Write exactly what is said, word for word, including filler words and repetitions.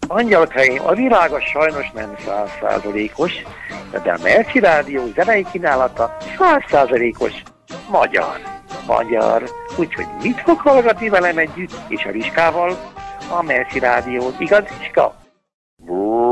Angyalkáim, a világos sajnos nem száz százalékos, de a Merci Rádió zenei kínálata száz százalékos magyar. Magyar. Úgyhogy mit fog hallgatni velem együtt, és a Riskával? A Merci Rádió. Igaz, Riska? Bú.